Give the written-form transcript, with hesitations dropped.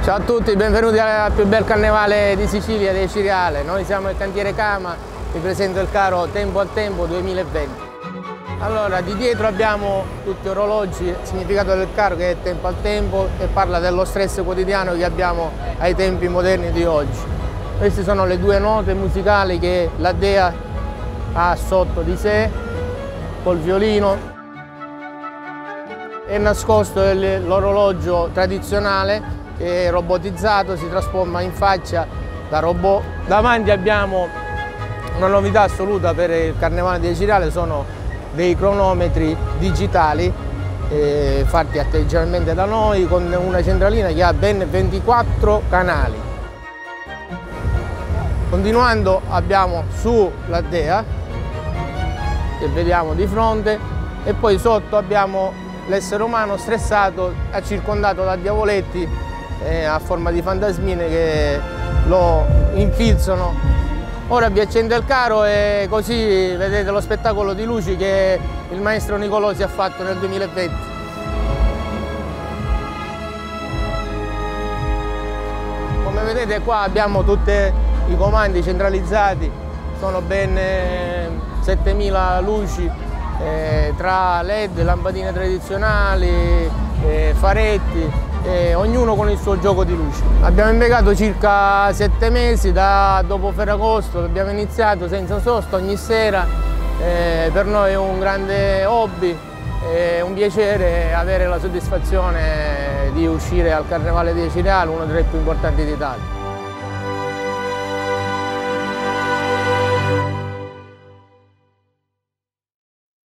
Ciao a tutti, benvenuti al più bel carnevale di Sicilia, dei Ciriale. Noi siamo il cantiere Cama, vi presento il carro Tempo al Tempo 2020. Allora, di dietro abbiamo tutti gli orologi, il significato del carro che è Tempo al Tempo e parla dello stress quotidiano che abbiamo ai tempi moderni di oggi. Queste sono le due note musicali che la Dea ha sotto di sé, col violino. È nascosto l'orologio tradizionale che è robotizzato, si trasforma in faccia da robot. Davanti abbiamo una novità assoluta per il Carnevale di Ciriale, sono dei cronometri digitali fatti artigianalmente da noi con una centralina che ha ben 24 canali. Continuando abbiamo su la Dea che vediamo di fronte e poi sotto abbiamo l'essere umano stressato, circondato da diavoletti a forma di fantasmine che lo infilzano. Ora vi accendo il carro e così vedete lo spettacolo di luci che il maestro Nicolosi ha fatto nel 2020. Come vedete qua abbiamo tutti i comandi centralizzati, sono ben 7000 luci tra LED, lampadine tradizionali, faretti, ognuno con il suo gioco di luci. Abbiamo impiegato circa 7 mesi dopo Ferragosto, abbiamo iniziato senza sosta ogni sera, per noi è un grande hobby, è un piacere avere la soddisfazione di uscire al Carnevale di Ciriale, uno dei più importanti d'Italia.